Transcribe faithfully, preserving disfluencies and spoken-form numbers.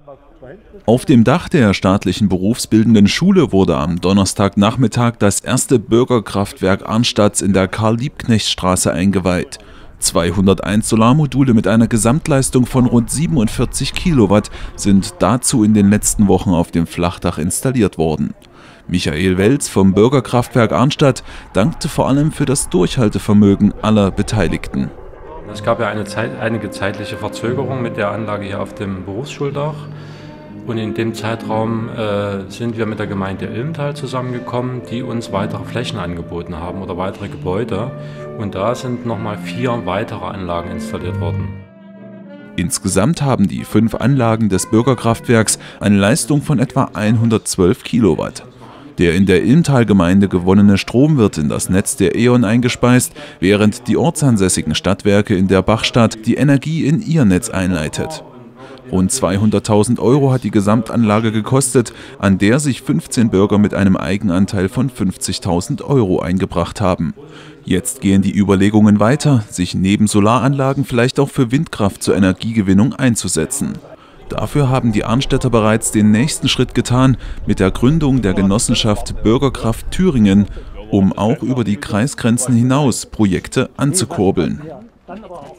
Auf dem Dach der staatlichen berufsbildenden Schule wurde am Donnerstagnachmittag das erste Bürgerkraftwerk Arnstadts in der Karl-Liebknecht-Straße eingeweiht. zweihunderteins Solarmodule mit einer Gesamtleistung von rund siebenundvierzig Kilowatt sind dazu in den letzten Wochen auf dem Flachdach installiert worden. Michael Welz vom Bürgerkraftwerk Arnstadt dankte vor allem für das Durchhaltevermögen aller Beteiligten. Es gab ja eine Zeit, einige zeitliche Verzögerung mit der Anlage hier auf dem Berufsschuldach. Und in dem Zeitraum äh, sind wir mit der Gemeinde Ilmental zusammengekommen, die uns weitere Flächen angeboten haben oder weitere Gebäude. Und da sind nochmal vier weitere Anlagen installiert worden. Insgesamt haben die fünf Anlagen des Bürgerkraftwerks eine Leistung von etwa hundertzwölf Kilowatt. Der in der Ilmental-Gemeinde gewonnene Strom wird in das Netz der E.ON eingespeist, während die ortsansässigen Stadtwerke in der Bachstadt die Energie in ihr Netz einleitet. Rund zweihunderttausend Euro hat die Gesamtanlage gekostet, an der sich fünfzehn Bürger mit einem Eigenanteil von fünfzigtausend Euro eingebracht haben. Jetzt gehen die Überlegungen weiter, sich neben Solaranlagen vielleicht auch für Windkraft zur Energiegewinnung einzusetzen. Dafür haben die Arnstädter bereits den nächsten Schritt getan mit der Gründung der Genossenschaft Bürgerkraft Thüringen, um auch über die Kreisgrenzen hinaus Projekte anzukurbeln.